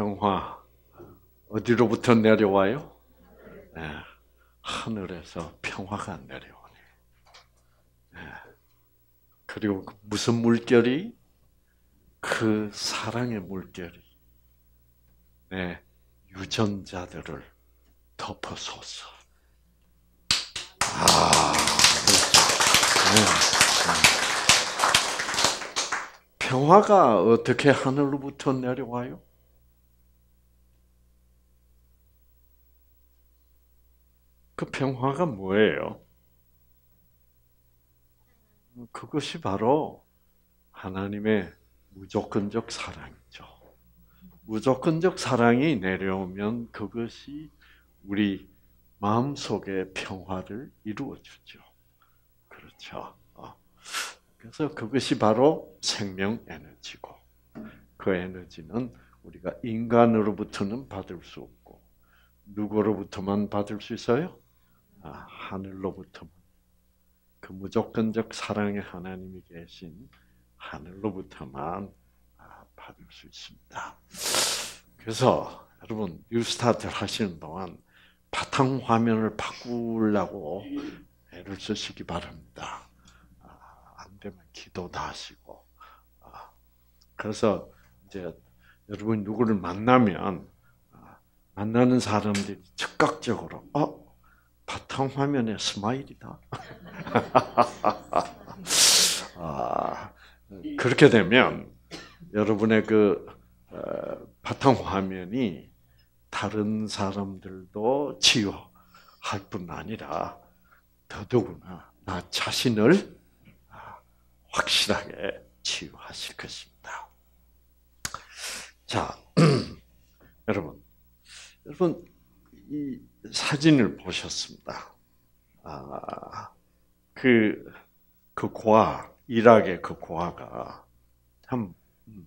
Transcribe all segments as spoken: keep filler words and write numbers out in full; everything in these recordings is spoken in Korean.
평화 어디로부터 내려와요? 네, 하늘에서 평화가 내려오네. 네. 그리고 무슨 물결이? 그 사랑의 물결이 네, 유전자들을 덮어소서. 아, 그렇죠. 네. 평화가 어떻게 하늘로부터 내려와요? 그 평화가 뭐예요? 그것이 바로 하나님의 무조건적 사랑이죠. 무조건적 사랑이 내려오면 그것이 우리 마음속의 평화를 이루어 주죠. 그렇죠. 그래서 그것이 바로 생명 에너지고, 그 에너지는 우리가 인간으로부터는 받을 수 없고, 누구로부터만 받을 수 있어요? 아, 하늘로부터. 그 무조건적 사랑의 하나님이 계신 하늘로부터만 받을 수 있습니다. 그래서 여러분 뉴스타트 하시는 동안 바탕 화면을 바꾸려고 애를 쓰시기 바랍니다. 안 되면 기도도 하시고. 그래서 이제 여러분 누구를 만나면 만나는 사람들이 즉각적으로 어 바탕 화면에 스마일이다. 아, 그렇게 되면 여러분의 그 어, 바탕 화면이 다른 사람들도 치유할 뿐 아니라 더더구나 나 자신을 확실하게 치유하실 것입니다. 자, 여러분, 여러분 이 사진을 보셨습니다. 아, 그, 그 고아, 이락의 그 고아가 참, 음.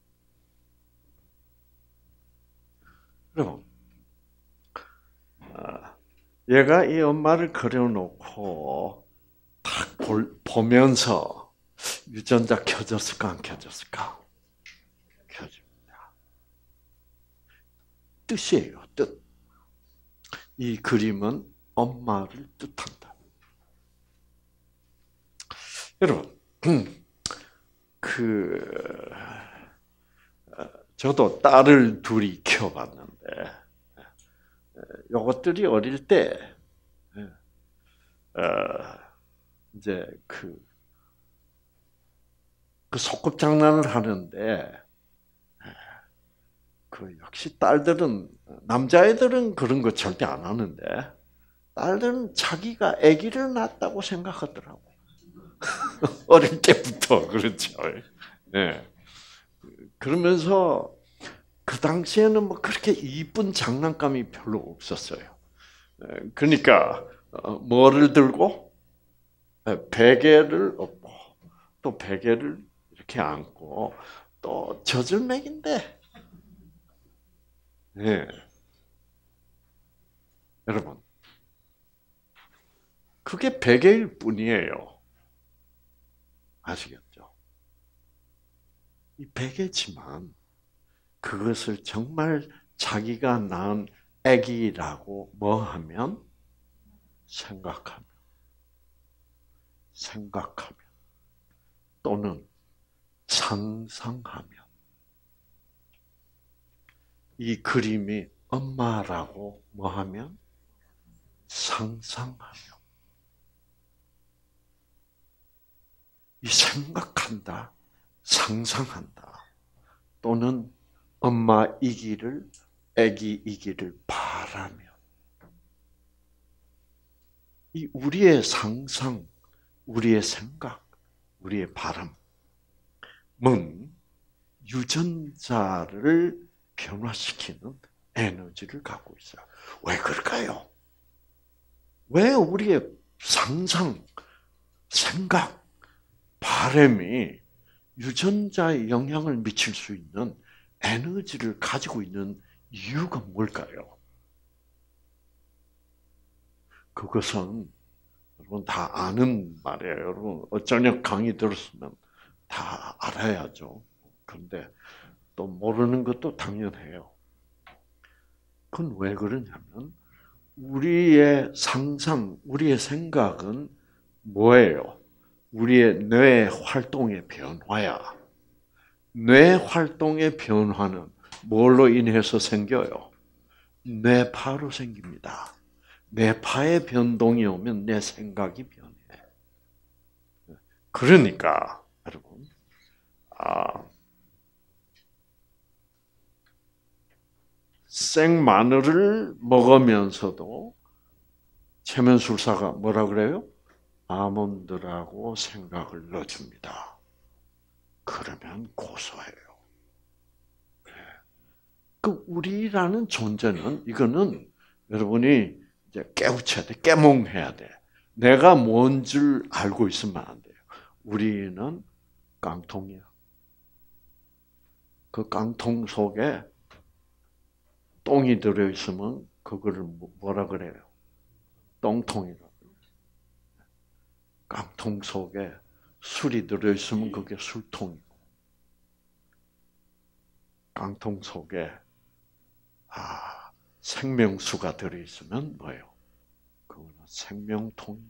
여러분, 아, 얘가 이 엄마를 그려놓고 딱 볼, 보면서 유전자 켜졌을까 안 켜졌을까? 켜집니다. 뜻이에요, 뜻. 이 그림은 엄마를 뜻한다. 여러분, 그 저도 딸을 둘이 키워봤는데, 요것들이 어릴 때 이제 그, 그 소꿉장난을 하는데, 그 역시 딸들은 남자애들은 그런 거 절대 안 하는데 딸들은 자기가 아기를 낳았다고 생각하더라고. 어릴 때부터 그렇죠. 네. 그러면서 그 당시에는 뭐 그렇게 이쁜 장난감이 별로 없었어요. 그러니까 뭐를 들고 베개를 업고 또 베개를 이렇게 안고 또 젖을 먹인대. 네. 여러분, 그게 베개일 뿐이에요. 아시겠죠? 이 베개지만 그것을 정말 자기가 낳은 아기라고 뭐 하면 생각하면 생각하면 또는 상상하면 이 그림이 엄마라고 뭐 하면 상상하며 이 생각한다, 상상한다 또는 엄마이기를 아기이기를 바라며 이 우리의 상상, 우리의 생각, 우리의 바람은 유전자를 변화시키는 에너지를 갖고 있어요. 왜 그럴까요? 왜 우리의 상상, 생각, 바람이 유전자에 영향을 미칠 수 있는 에너지를 가지고 있는 이유가 뭘까요? 그것은 여러분 다 아는 말이에요. 여러분 어쩌냐 강의 들었으면 다 알아야죠. 그런데 또 모르는 것도 당연해요. 그건 왜 그러냐면 우리의 상상, 우리의 생각은 뭐예요? 우리의 뇌 활동의 변화야. 뇌 활동의 변화는 뭘로 인해서 생겨요? 뇌파로 생깁니다. 뇌파의 변동이 오면 내 생각이 변해. 그러니까 여러분, 아, 생마늘을 먹으면서도 체면술사가 뭐라 그래요? 아몬드라고 생각을 넣어줍니다. 그러면 고소해요. 그 우리라는 존재는 이거는 여러분이 이제 깨우쳐야 돼, 깨몽해야 돼. 내가 뭔 줄 알고 있으면 안 돼요. 우리는 깡통이야. 그 깡통 속에 똥이 들어 있으면 그거를 뭐라 그래요? 똥통이라고. 깡통 속에 술이 들어 있으면 그게 술통이고, 깡통 속에 아 생명수가 들어 있으면 뭐예요? 그거는 생명통이에요.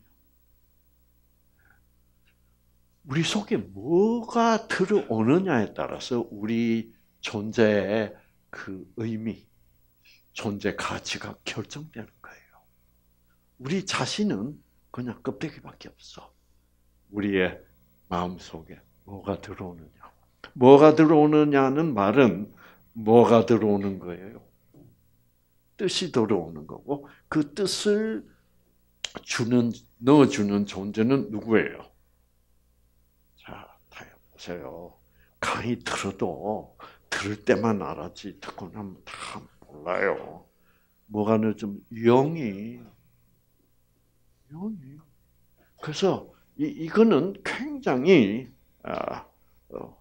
우리 속에 뭐가 들어오느냐에 따라서 우리 존재의 그 의미, 존재 가치가 결정되는 거예요. 우리 자신은 그냥 껍데기밖에 없어. 우리의 마음 속에 뭐가 들어오느냐. 뭐가 들어오느냐는 말은 뭐가 들어오는 거예요? 뜻이 들어오는 거고, 그 뜻을 주는, 넣어주는 존재는 누구예요? 자, 다 보세요. 강의 들어도 들을 때만 알았지, 듣고 나면 다 몰라요. 뭐가 늦으면 영이, 영이. 그래서 이 이거는 굉장히 아, 어,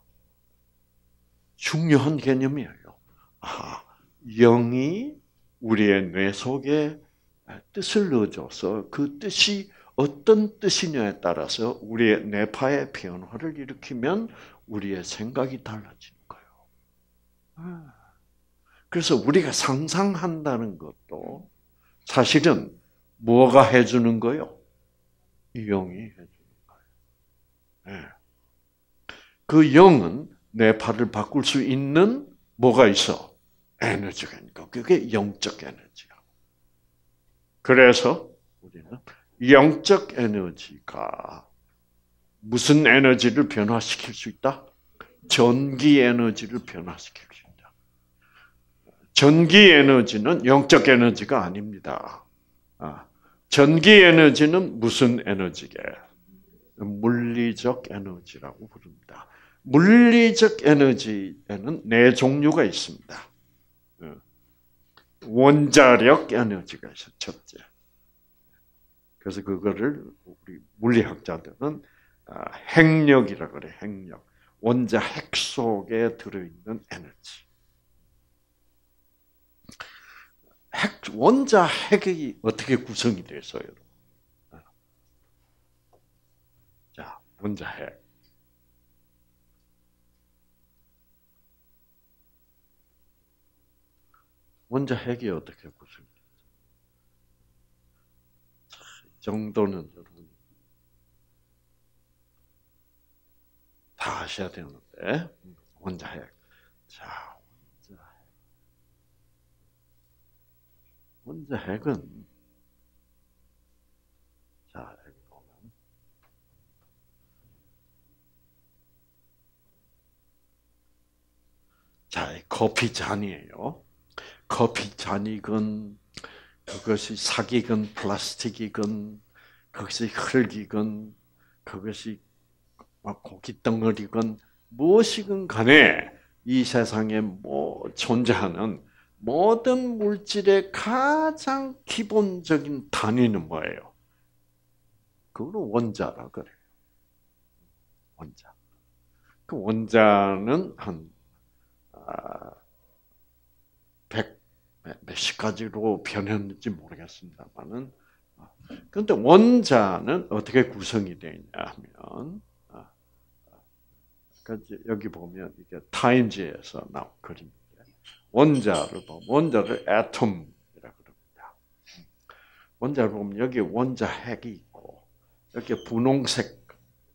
중요한 개념이에요. 아, 영이 우리의 뇌 속에 뜻을 넣어줘서 그 뜻이 어떤 뜻이냐에 따라서 우리의 뇌파의 변화를 일으키면 우리의 생각이 달라지는 거예요. 그래서 우리가 상상한다는 것도 사실은 뭐가 해주는 거예요? 영이 해주는 거예요. 그 영은 뇌파를 바꿀 수 있는 뭐가 있어? 에너지가 있고 그게 영적 에너지야. 그래서 우리는 영적 에너지가 무슨 에너지를 변화시킬 수 있다? 전기 에너지를 변화시킬 수 있다. 전기 에너지는 영적 에너지가 아닙니다. 전기 에너지는 무슨 에너지게? 물리적 에너지라고 부릅니다. 물리적 에너지에는 네 종류가 있습니다. 원자력 에너지가 있어, 첫째. 그래서 그거를 우리 물리학자들은 핵력이라고 그래, 핵력. 원자 핵 속에 들어있는 에너지. 핵, 원자 핵이 어떻게 구성이 되어 있어요? 자, 원자 핵. 원자 핵이 어떻게 구성이 되어 있어요? 이 정도는 여러분 다 아셔야 되는데, 원자 핵. 자, 원자 핵. 원자 핵은, 자, 여기 보면. 자, 커피 잔이에요. 커피 잔이건, 그것이 사기건, 플라스틱이건, 그것이 흙이건, 그것이 고기 덩어리건, 무엇이건 간에 이 세상에 뭐 존재하는 모든 물질의 가장 기본적인 단위는 뭐예요? 그걸 원자라 그래요. 원자. 그 원자는 한 백 몇십 가지로 변했는지 모르겠습니다만은, 그런데 원자는 어떻게 구성이 되어 있냐 하면, 여기 보면 이게 타임즈에서 나온 그림인데, 원자를 보면 원자를 atom이라고 그럽니다. 원자를 보면 여기 원자 핵이 있고 이렇게 분홍색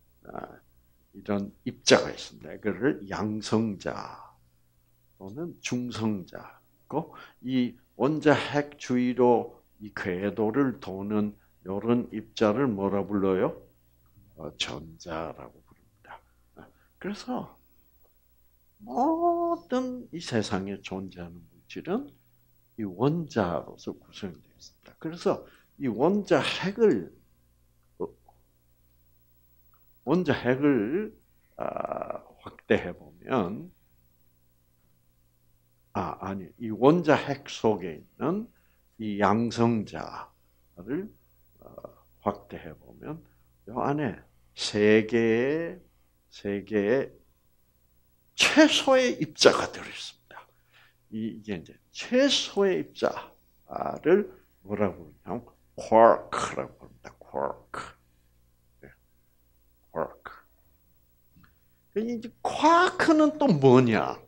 이런 입자가 있습니다. 이거를 양성자 또는 중성자고 이 원자 핵 주위로 이 궤도를 도는 이런 입자를 뭐라 불러요? 어, 전자라고 부릅니다. 그래서 모든 이 세상에 존재하는 물질은 이 원자로서 구성되어 있습니다. 그래서 이 원자 핵을 원자 핵을 아, 확대해 보면 아 아니 이 원자 핵 속에 있는 이 양성자를 어, 확대해 보면 이 안에 세 개의 세 개의 최소의 입자가 들어 있습니다. 이게 이제 최소의 입자를 뭐라고 하냐면 쿼크라고 합니다. 쿼크. 쿼크. 이제 쿼크는 또 뭐냐?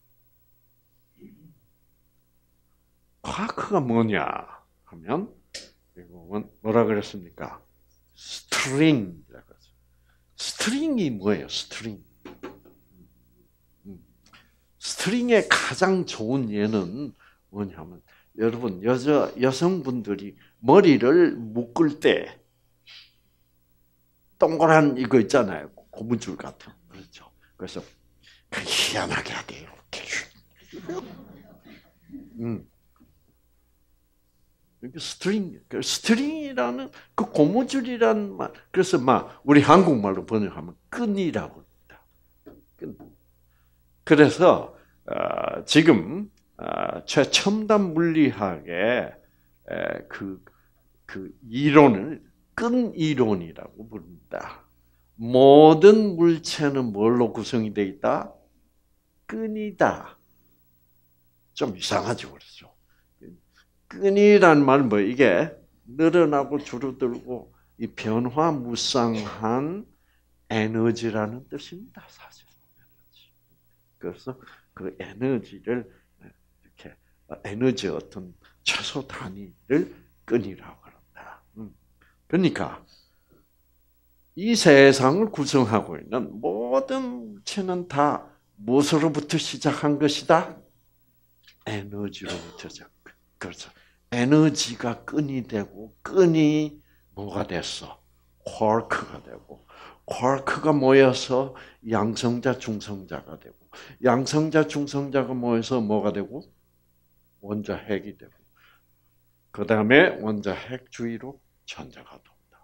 쿼크가 뭐냐 하면 이건 뭐라 그랬습니까? 스트링이라고 했어요. 스트링이 뭐예요? 스트링. 스트링의 가장 좋은 예는 뭐냐면 여러분 여자 여성분들이 머리를 묶을 때 동그란 이거 있잖아요. 고무줄 같은. 그렇죠. 그래서 희한하게 하게 이렇게. 음. 스트링, 스트링이라는 그 고무줄이라는 말. 그래서 막 우리 한국말로 번역하면 끈이라고 합니다. 끈. 그래서 어, 지금 어, 최첨단 물리학의 에, 그, 그 이론을 끈 이론이라고 부릅니다. 모든 물체는 뭘로 구성이 되어 있다? 끈이다. 좀 이상하죠, 그렇죠? 끈이란 말은 뭐 이게 늘어나고 줄어들고 이 변화무쌍한 에너지라는 뜻입니다, 사실. 그래서 그 에너지를 이렇게 에너지 어떤 최소 단위를 끈이라고 한다. 그러니까 이 세상을 구성하고 있는 모든 물체는 다 무엇으로부터 시작한 것이다? 에너지로부터 시작. 그렇죠. 에너지가 끈이 되고 끈이 뭐가 됐어? 쿼크가 되고 쿼크가 모여서 양성자, 중성자가 되고 양성자, 중성자가 모여서 뭐가 되고 원자 핵이 되고 그 다음에 원자 핵 주위로 전자가 돈다.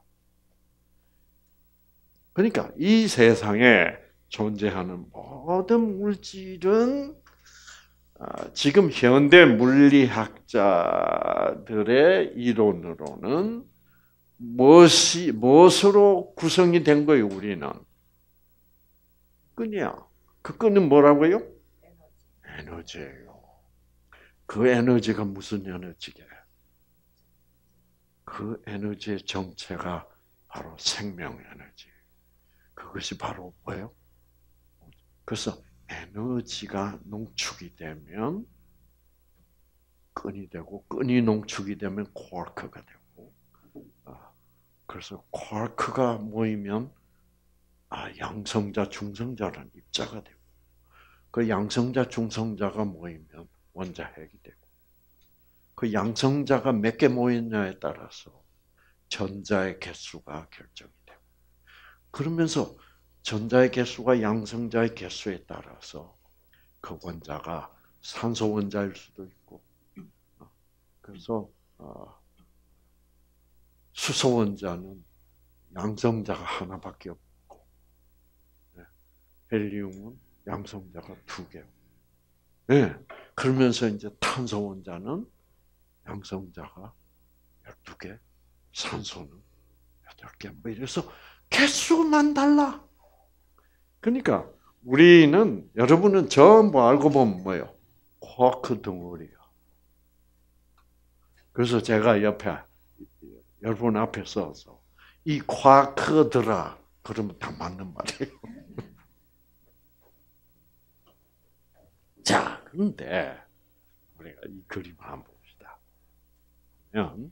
그러니까 이 세상에 존재하는 모든 물질은 지금 현대 물리학자들의 이론으로는 무엇이, 무엇으로 구성이 된 거예요, 우리는? 끈이야. 그 끈은 뭐라고요? 에너지. 에너지예요. 그 에너지가 무슨 에너지게? 그 에너지의 정체가 바로 생명 에너지. 그것이 바로 뭐예요? 그래서 에너지가 농축이 되면 끈이 되고, 끈이 농축이 되면 쿼크가 되고, 그래서 쿼크가 모이면 아, 양성자, 중성자라는 입자가 되고, 그 양성자, 중성자가 모이면 원자 핵이 되고, 그 양성자가 몇 개 모였냐에 따라서 전자의 개수가 결정이 되고, 그러면서 전자의 개수가 양성자의 개수에 따라서 그 원자가 산소 원자일 수도 있고, 그래서 수소 원자는 양성자가 하나밖에 없고, 헬리움은 양성자가 두 개. 네. 그러면서 이제 탄소 원자는 양성자가 열두 개, 산소는 여덟 개. 뭐 이래서 개수만 달라. 그러니까 우리는, 여러분은 전부 알고 보면 뭐예요? 쿼크 덩어리야. 그래서 제가 옆에, 여러분 앞에 서서 이 쿼크들아 그러면 다 맞는 말이에요. 자, 그런데 우리가 이 그림을 한번 봅시다. 그러면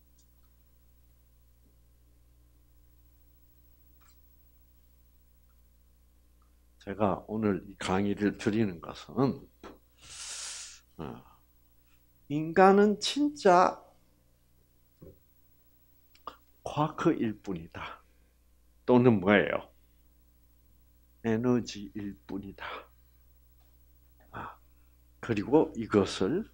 제가 오늘 이 강의를 드리는 것은 인간은 진짜 과학일 뿐이다. 또는 뭐예요? 에너지일 뿐이다. 아, 그리고 이것을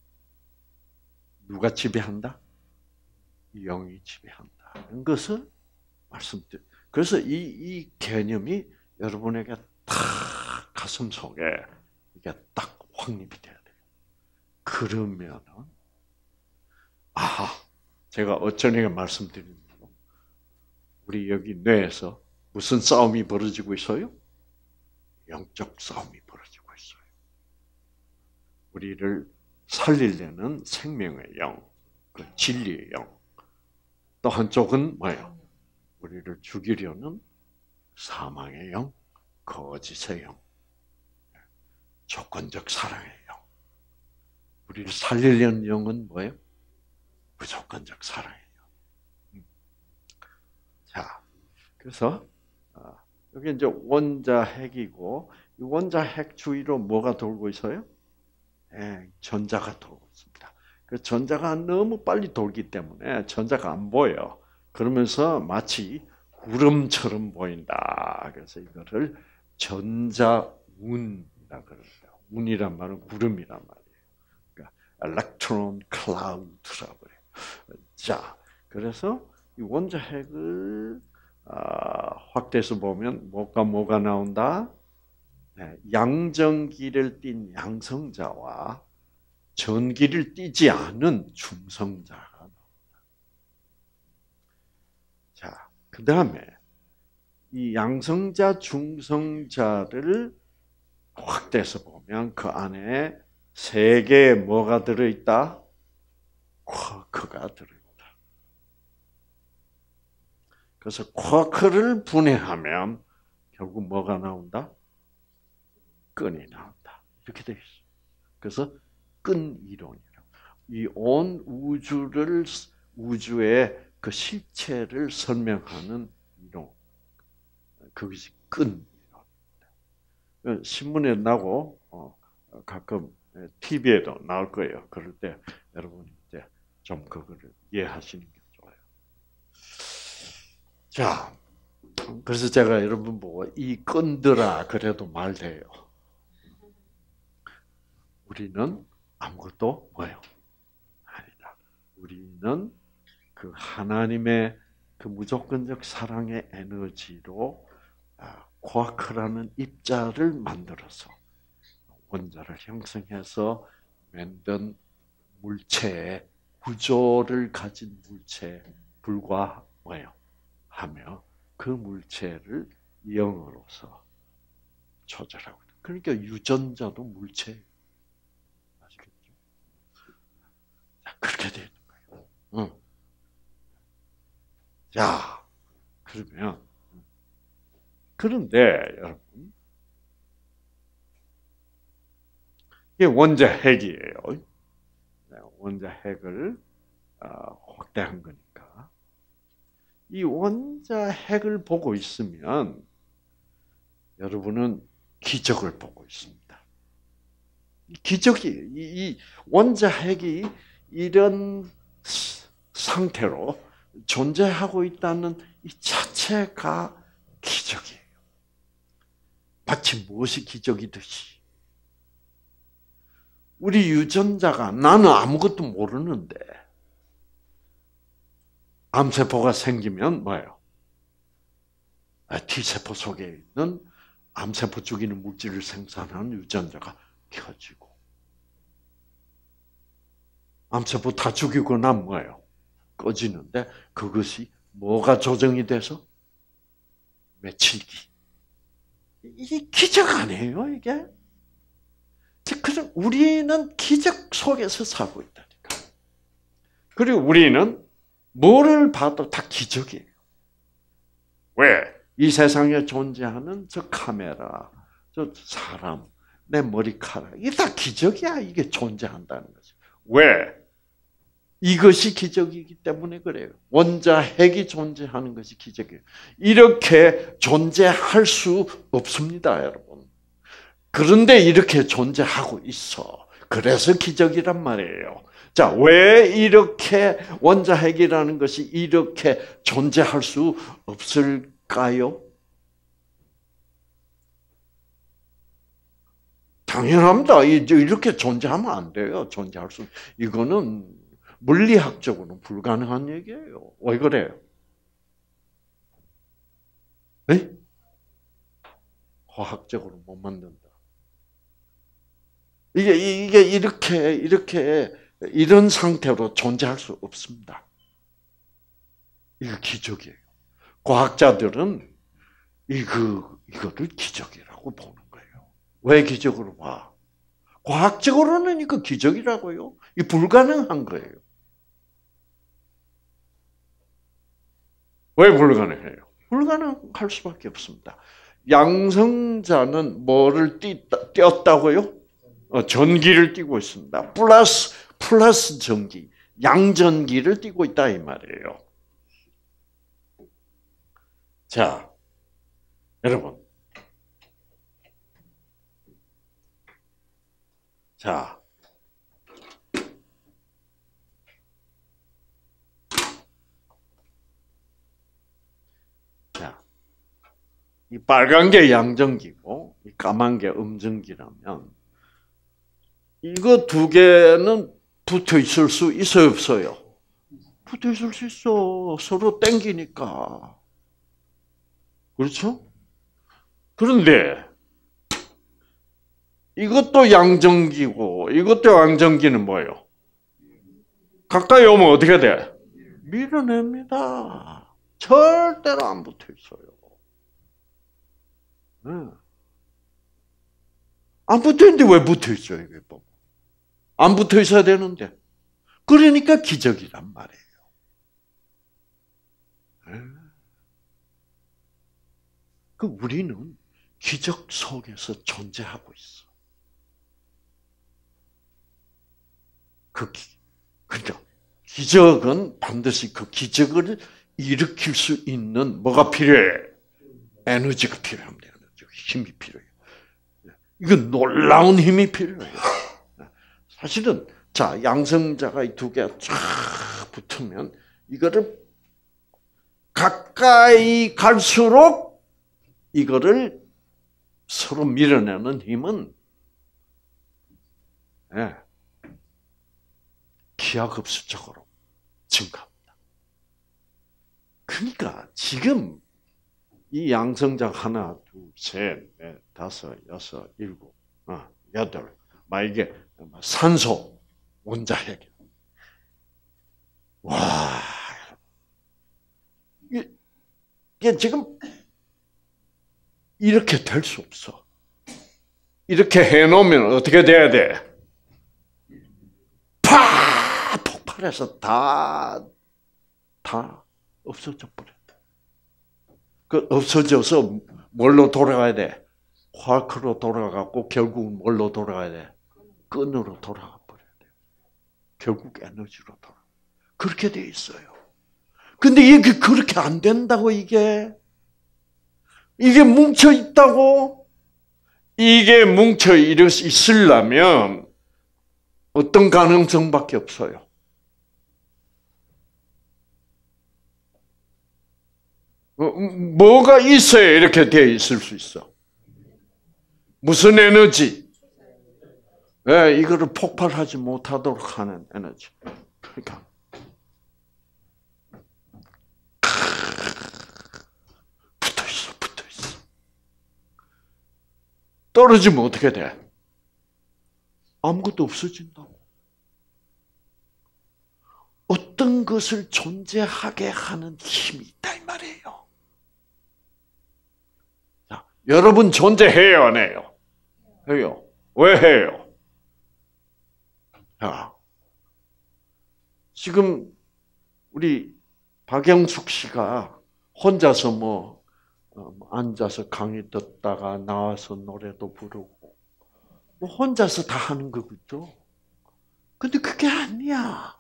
누가 지배한다? 영이 지배한다. 이런 것을 말씀드려. 그래서 이, 이 개념이 여러분에게 딱 가슴 속에 이게 딱 확립이 돼야 돼요. 그러면은, 아하, 제가 어쩌니까 말씀드리는 대로, 우리 여기 뇌에서 무슨 싸움이 벌어지고 있어요? 영적 싸움이 벌어지고 있어요. 우리를 살리려는 생명의 영, 그 진리의 영. 또 한쪽은 뭐예요? 우리를 죽이려는 사망의 영, 거짓의 영, 조건적 사랑의 영. 우리를 살리려는 영은 뭐예요? 무조건적 사랑의 영. 자, 그래서 여기 이제 원자핵이고 이 원자핵 주위로 뭐가 돌고 있어요? 네, 전자가 돌고 있습니다. 그 전자가 너무 빨리 돌기 때문에 전자가 안 보여요. 그러면서 마치 구름처럼 보인다. 그래서 이거를 전자운이라 그럽니다. 운이란 말은 구름이란 말이에요. 그러니까 electron cloud라고 그래요. 자, 그래서 이 원자핵을 아, 확대해서 보면 뭐가 뭐가 나온다? 네, 양전기를 띤 양성자와 전기를 띠지 않은 중성자가 나옵니다. 자, 그 다음에 이 양성자, 중성자를 확대해서 보면 그 안에 세 개의 뭐가 들어있다? 쿼크가 들어있다. 그래서 쿼크를 분해하면 결국 뭐가 나온다? 끈이 나온다. 이렇게 되어 있어요. 그래서 끈 이론이라고. 이 온 우주를 우주의 그 실체를 설명하는 이론. 그것이 끈 이론입니다. 신문에 나고 어, 가끔 티비에도 나올 거예요. 그럴 때 여러분 이제 좀 그거를 이해하시는 게 좋아요. 자, 그래서 제가 여러분 보고 이 끈들아 그래도 말 돼요. 우리는 아무것도 뭐예요? 아니다. 우리는 그 하나님의 그 무조건적 사랑의 에너지로 쿼크라는 입자를 만들어서 원자를 형성해서 만든 물체의 구조를 가진 물체에 불과 뭐예요? 하며 그 물체를 영으로서 조절하고 있다. 그러니까 유전자도 물체예요. 아시겠죠? 자, 그렇게 되는 거예요. 응. 자, 그러면 그런데 여러분 이게 원자핵이에요. 원자핵을 확대한 거니까. 이 원자핵을 보고 있으면 여러분은 기적을 보고 있습니다. 기적이 이 원자핵이 이런 상태로 존재하고 있다는 이 자체가 기적이에요. 마치 무엇이 기적이듯이. 우리 유전자가 나는 아무것도 모르는데 암세포가 생기면 뭐예요? T세포 속에 있는 암세포 죽이는 물질을 생산하는 유전자가 켜지고 암세포 다 죽이고 나면 뭐예요? 꺼지는데 그것이 뭐가 조정이 돼서? 며칠기. 이게 기적 아니에요, 이게? 그래서 우리는 기적 속에서 살고 있다니까. 그리고 우리는 뭐를 봐도 다 기적이에요. 왜? 이 세상에 존재하는 저 카메라, 저 사람, 내 머리카락. 이게 다 기적이야. 이게 존재한다는 거죠. 왜? 이것이 기적이기 때문에 그래요. 원자 핵이 존재하는 것이 기적이에요. 이렇게 존재할 수 없습니다, 여러분. 그런데 이렇게 존재하고 있어. 그래서 기적이란 말이에요. 자, 왜 이렇게 원자 핵이라는 것이 이렇게 존재할 수 없을까요? 당연합니다. 이렇게 존재하면 안 돼요. 존재할 수. 이거는 물리학적으로는 불가능한 얘기예요. 왜 그래요? 네? 과학적으로 못 만든다. 이게 이게 이렇게 이렇게 이런 상태로 존재할 수 없습니다. 이거 기적이에요. 과학자들은 이거 이거를 기적이라고 보는 거예요. 왜 기적으로 봐? 과학적으로는 이거 기적이라고요. 이 불가능한 거예요. 왜 불가능해요? 불가능할 수밖에 없습니다. 양성자는 뭐를 띄었다, 띄었다고요? 어, 전기를 띠고 있습니다. 플러스 플러스 전기, 양전기를 띠고 있다 이 말이에요. 자, 여러분, 자, 자, 이 빨간 게 양전기고 이 까만 게 음전기라면 이거 두 개는 붙어 있을 수 있어요, 없어요? 붙어 있을 수 있어. 서로 땡기니까. 그렇죠? 그런데 이것도 양전기고 이것도 양전기는 뭐예요? 가까이 오면 어떻게 돼? 밀어냅니다. 절대로 안 붙어 있어요. 네. 안 붙어 있는데 왜 붙어 있어요? 이게 뭐. 안 붙어 있어야 되는데. 그러니까 기적이란 말이에요. 네. 그 우리는 기적 속에서 존재하고 있어. 그 기, 그러니까 기적은 반드시 그 기적을 일으킬 수 있는 뭐가 필요해? 에너지가 필요합니다. 힘이 필요해요. 이건 놀라운 힘이 필요해요. 사실은 자 양성자가 이 두 개가 쫙 붙으면 이거를 가까이 갈수록 이거를 서로 밀어내는 힘은 네, 기하급수적으로 증가합니다. 그러니까 지금 이 양성자 하나, 둘, 셋, 넷, 다섯, 여섯, 일곱, 어, 여덟, 막 이게 산소 원자핵. 와, 이게, 이게 지금 이렇게 될 수 없어. 이렇게 해놓으면 어떻게 돼야 돼? 파 폭발해서 다, 다 없어져 버려. 그 없어져서 뭘로 돌아가야 돼? 화크로 돌아가고 결국 뭘로 돌아가야 돼? 끈으로 돌아가 버려야 돼. 결국 에너지로 돌아. 그렇게 돼 있어요. 근데 이게 그렇게 안 된다고 이게 이게 뭉쳐 있다고 이게 뭉쳐 있으려면 어떤 가능성밖에 없어요. 뭐가 있어야 이렇게 되어 있을 수 있어? 무슨 에너지? 네, 이거를 폭발하지 못하도록 하는 에너지. 그러니까 붙어 있어, 붙어 있어. 떨어지면 어떻게 돼? 아무것도 없어진다고. 어떤 것을 존재하게 하는 힘이 있다 이 말이에요. 자, 여러분 존재해요, 안 해요? 해요. 왜 해요? 자, 지금 우리 박영숙 씨가 혼자서 뭐 앉아서 강의 듣다가 나와서 노래도 부르고 혼자서 다 하는 거겠죠. 근데 그게 아니야.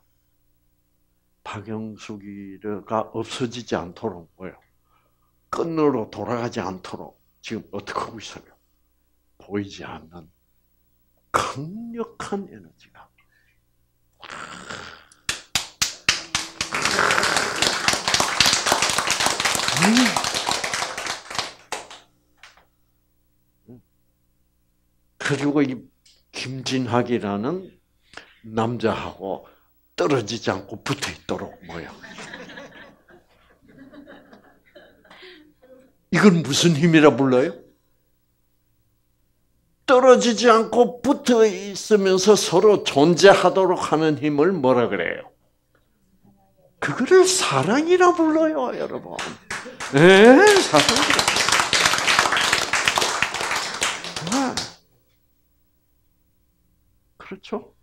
박영숙이가 없어지지 않도록 뭐요? 끈으로 돌아가지 않도록 지금 어떻게 하고 있어요? 보이지 않는 강력한 에너지가. 그리고 이 김진학이라는 남자하고 떨어지지 않고 붙어 있도록 뭐요? 이건 무슨 힘이라 불러요? 떨어지지 않고 붙어 있으면서 서로 존재하도록 하는 힘을 뭐라 그래요? 그거를 사랑이라 불러요, 여러분. 네, 사랑이라. 아, 그렇죠?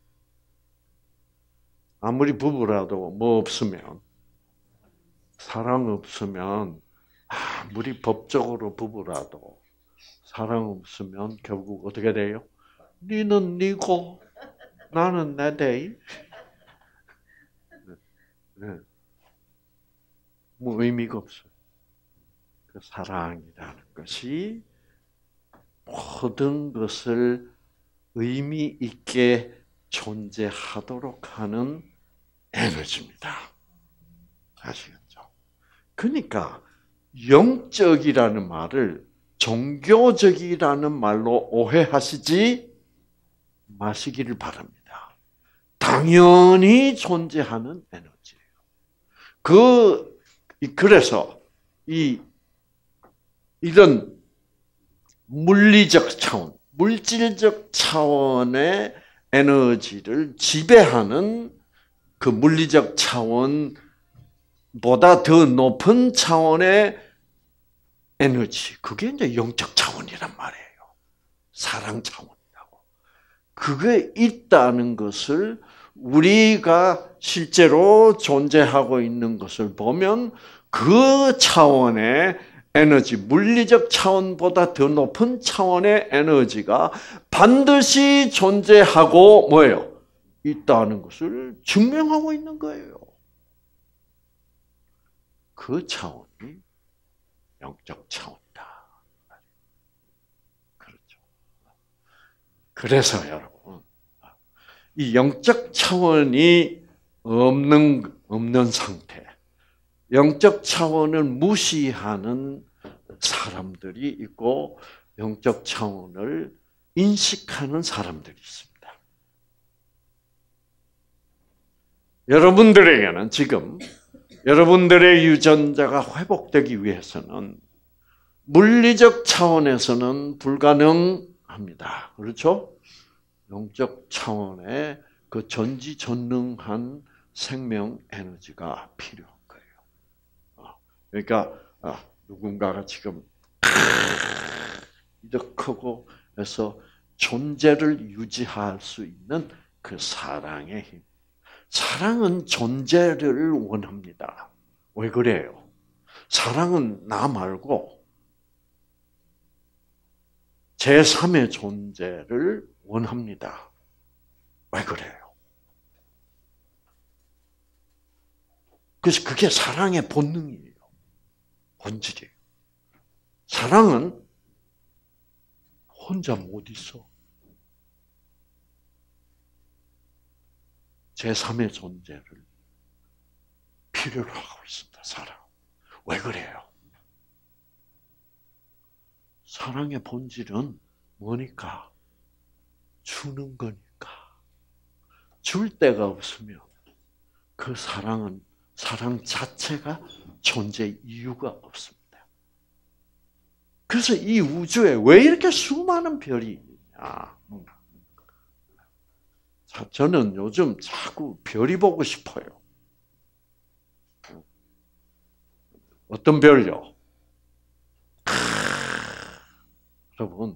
아무리 부부라도 뭐 없으면, 사랑 없으면, 아무리 법적으로 부부라도 사랑 없으면 결국 어떻게 돼요? 니는 니고 나는 내 데이. 네. 뭐 의미가 없어요. 그 사랑이라는 것이 모든 것을 의미 있게 존재하도록 하는 에너지입니다. 아시겠죠? 그러니까 영적이라는 말을 종교적이라는 말로 오해하시지 마시기를 바랍니다. 당연히 존재하는 에너지예요. 그 그래서 이 이런 물리적 차원, 물질적 차원의 에너지를 지배하는 그 물리적 차원보다 더 높은 차원의 에너지, 그게 이제 영적 차원이란 말이에요. 사랑 차원이라고. 그게 있다는 것을 우리가 실제로 존재하고 있는 것을 보면 그 차원의 에너지, 물리적 차원보다 더 높은 차원의 에너지가 반드시 존재하고 뭐예요? 있다는 것을 증명하고 있는 거예요. 그 차원이 영적 차원이다. 그렇죠. 그래서 여러분, 이 영적 차원이 없는, 없는 상태, 영적 차원을 무시하는 사람들이 있고, 영적 차원을 인식하는 사람들이 있습니다. 여러분들에게는 지금 여러분들의 유전자가 회복되기 위해서는 물리적 차원에서는 불가능합니다. 그렇죠? 영적 차원의 그 전지전능한 생명 에너지가 필요한 거예요. 그러니까 누군가가 지금 이렇게 크고 해서 존재를 유지할 수 있는 그 사랑의 힘. 사랑은 존재를 원합니다. 왜 그래요? 사랑은 나 말고 제삼의 존재를 원합니다. 왜 그래요? 그래서 그게 사랑의 본능이에요. 본질이에요. 사랑은 혼자 못 있어. 제삼의 존재를 필요로 하고 있습니다. 사랑. 왜 그래요? 사랑의 본질은 뭐니까? 주는 거니까. 줄 데가 없으면 그 사랑은 사랑 자체가 존재 이유가 없습니다. 그래서 이 우주에 왜 이렇게 수많은 별이 있냐? 저는 요즘 자꾸 별이 보고 싶어요. 어떤 별요? 여러분,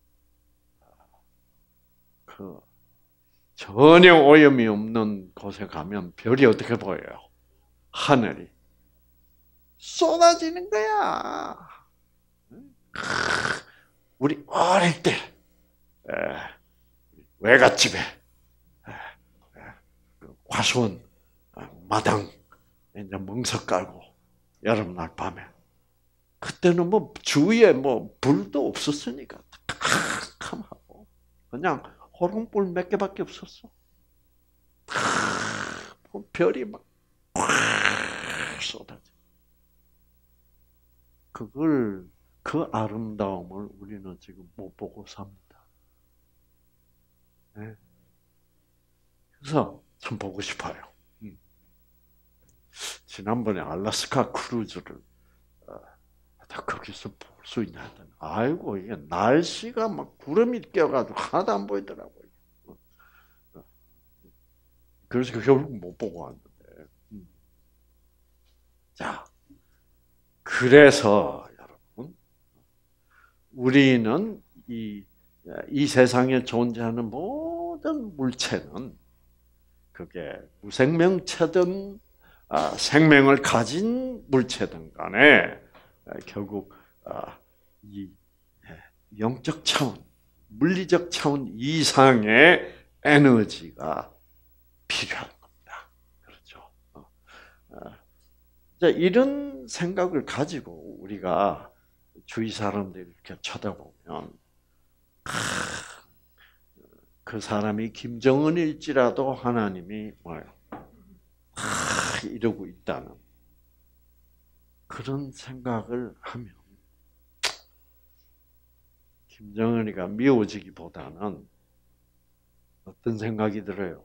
그 전혀 오염이 없는 곳에 가면 별이 어떻게 보여요? 하늘이 쏟아지는 거야. 우리 어릴 때 외갓집에 과수원 마당 이제 멍석 깔고 여름날 밤에 그때는 뭐 주위에 뭐 불도 없었으니까 캄캄하고 그냥 호롱불 몇 개밖에 없었어. 별이 막 쏟아져. 그걸 그 아름다움을 우리는 지금 못 보고 삽니다. 네. 그래서 참 보고 싶어요. 음. 지난번에 알래스카 크루즈를 어, 다 거기서 볼 수 있냐 했더니 아이고 이게 날씨가 막 구름이 껴가지고 하나도 안 보이더라고요. 그래서 결국 못 보고 왔는데. 음. 자, 그래서 여러분 우리는 이, 이 세상에 존재하는 모든 물체는 그게 무생명체든 아, 생명을 가진 물체든 간에 아, 결국 아, 이 영적 차원, 물리적 차원 이상의 에너지가 필요한 겁니다. 그렇죠. 어, 어. 이런 생각을 가지고 우리가 주위 사람들 이렇게 쳐다보면 그 사람이 김정은일지라도 하나님이 뭐요? 이러고 있다는 그런 생각을 하면 김정은이가 미워지기보다는 어떤 생각이 들어요?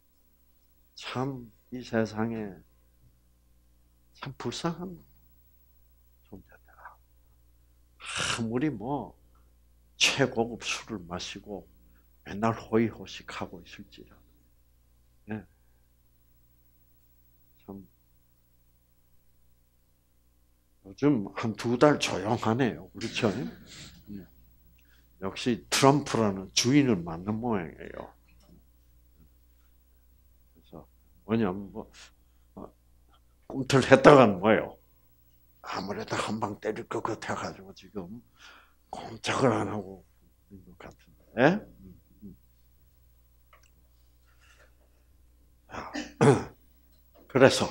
참 이 세상에 참 불쌍한 존재다. 아무리 뭐 최고급 술을 마시고 맨날 호의호식하고 있을지라도 네. 참 요즘 한 두 달 조용하네요. 그렇죠? 음. 역시 트럼프라는 주인을 만난 모양이에요. 그래서 뭐냐면 뭐 꿈틀했다간 뭐예요? 아무래도 한 방 때릴 것 같아가지고 지금 꼼짝을 안 하고 있는 것 같은데. 그래서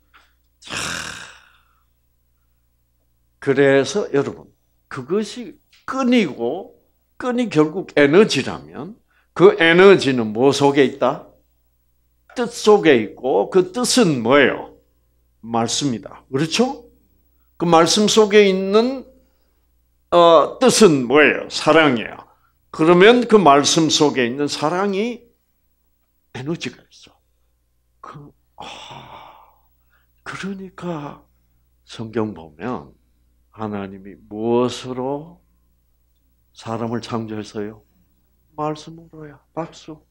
그래서 여러분 그것이 끈이고 끈이 결국 에너지라면 그 에너지는 뭐 속에 있다? 뜻 속에 있고 그 뜻은 뭐예요? 말씀이다. 그렇죠? 그 말씀 속에 있는 어, 뜻은 뭐예요? 사랑이에요. 그러면 그 말씀 속에 있는 사랑이 에너지가 있어. 그, 아, 그러니까 성경 보면 하나님이 무엇으로 사람을 창조했어요? 말씀으로야. 박수.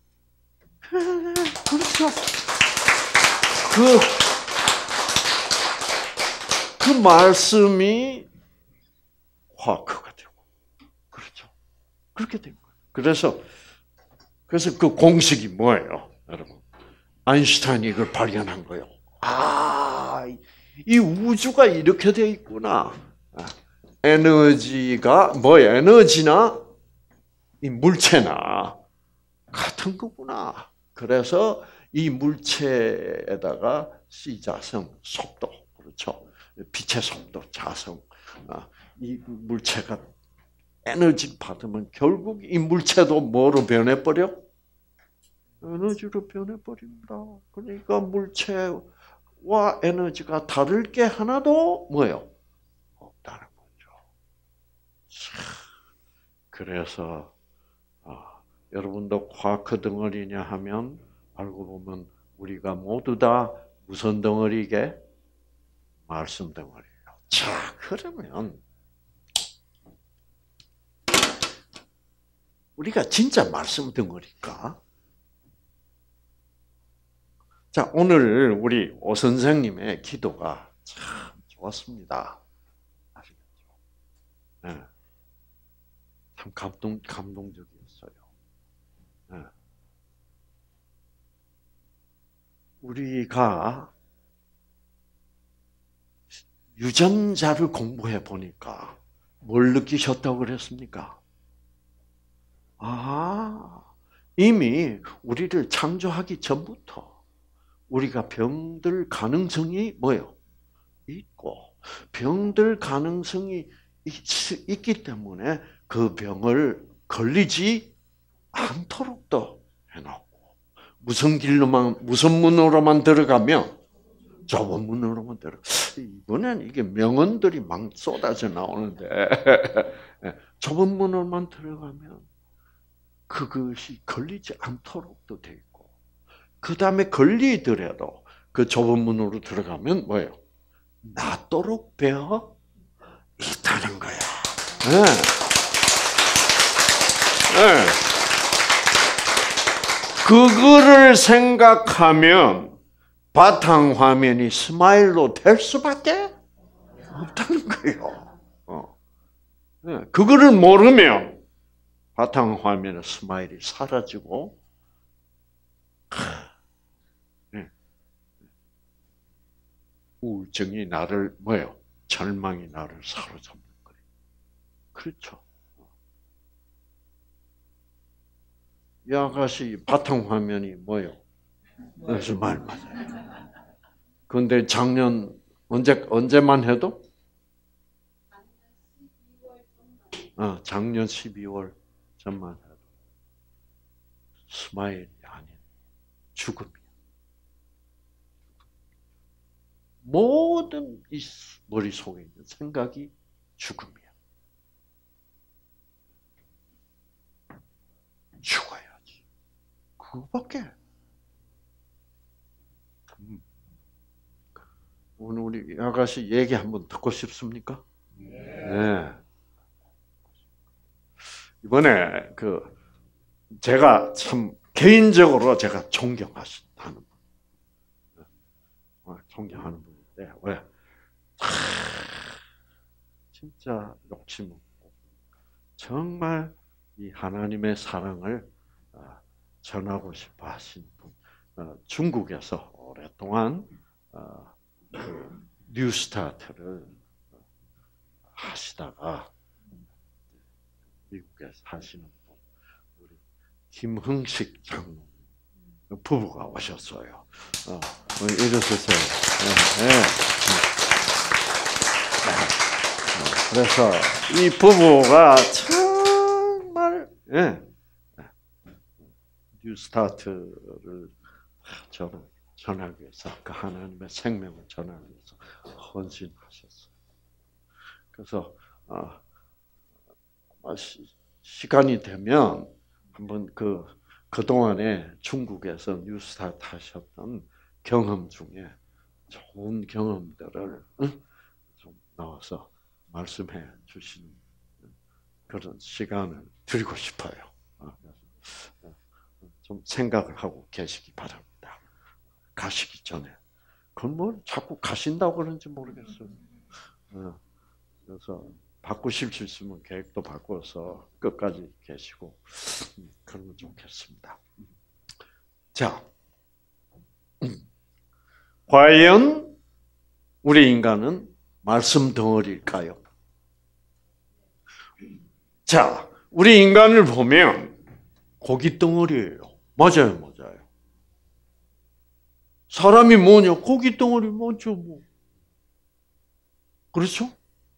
그렇죠. 그, 그 말씀이 화크가 되고. 그렇죠. 그렇게 된 거예요. 그래서, 그래서 그 공식이 뭐예요, 여러분? 아인슈타인이 이걸 발견한 거예요. 아, 이 우주가 이렇게 되어 있구나. 에너지가 뭐예요? 에너지나 이 물체나 같은 거구나. 그래서 이 물체에다가 시자성, 속도, 그렇죠? 빛의 속도, 자성, 이 물체가 에너지 받으면 결국 이 물체도 뭐로 변해버려? 에너지로 변해버립니다. 그러니까 물체와 에너지가 다를 게 하나도 뭐예요? 없다는 거죠. 그래서 아, 여러분도 과크 덩어리냐 하면 알고 보면 우리가 모두 다 무슨 덩어리게? 말씀 덩어리예요. 자, 그러면 우리가 진짜 말씀 덩어리일까? 자, 오늘 우리 오 선생님의 기도가 참 좋았습니다. 아시겠죠? 네. 참 감동, 감동적이었어요. 네. 우리가 유전자를 공부해 보니까 뭘 느끼셨다고 그랬습니까? 아, 이미 우리를 창조하기 전부터 우리가 병들 가능성이 뭐예요? 있고 병들 가능성이 있, 있기 때문에 그 병을 걸리지 않도록 또 해놨고 무슨 길로만 무슨 문으로만 들어가면 좁은 문으로만 들어. 이번엔 이게 명언들이 막 쏟아져 나오는데 좁은 문으로만 들어가면 그것이 걸리지 않도록도 돼 있고 그 다음에 걸리더라도 그 좁은 문으로 들어가면 뭐예요? 낫도록 되어 있다는 거야. 네. 네. 그거를 생각하면 바탕화면이 스마일로 될 수밖에 없다는 거예요. 어. 네. 그거를 모르면 바탕화면의 스마일이 사라지고 네. 우울증이 나를 뭐예요? 절망이 나를 사로잡는 거예요. 그렇죠. 이 아가씨 바탕화면이 뭐예요? 그래서 말 맞아요. 그런데 작년 언제 언제만 해도 어, 작년 십이월 전만 해도 스마일이 아닌 죽음이야. 모든 이 머릿속에 있는 생각이 죽음이야. 죽어야지. 그거밖에. 음. 오늘 우리 아가씨 얘기 한번 듣고 싶습니까? 네. 네. 이번에 그 제가 참 개인적으로 제가 존경하는 분, 존경하는 분인데 왜? 아, 진짜 욕심 없고 정말 이 하나님의 사랑을 전하고 싶어 하신 분. 중국에서 오랫동안 그 뉴스타트를 하시다가 미국에 사시는 분, 우리 김흥식 장로님 부부가 오셨어요. 어, 이러셨어요. 네, 네. 그래서 이 부부가 정말 예, 뉴스타트를 저는 전하기 위해서 그 하나님의 생명을 전하기 위해서 헌신하셨어요. 그래서 어, 시간이 되면 한번 그 그동안에 중국에서 뉴스타트 하셨던 경험 중에 좋은 경험들을 좀 나와서 말씀해 주시는 그런 시간을 드리고 싶어요. 좀 생각을 하고 계시기 바랍니다. 가시기 전에. 그건 뭐 자꾸 가신다고 그런지 모르겠어요. 그래서 바꾸실 수 있으면 계획도 바꿔서 끝까지 계시고 그러면 좋겠습니다. 자, 과연 우리 인간은 말씀 덩어리일까요? 자, 우리 인간을 보면 고기 덩어리예요. 맞아요, 맞아요. 사람이 뭐냐? 고기 덩어리 뭐죠, 뭐. 그렇죠?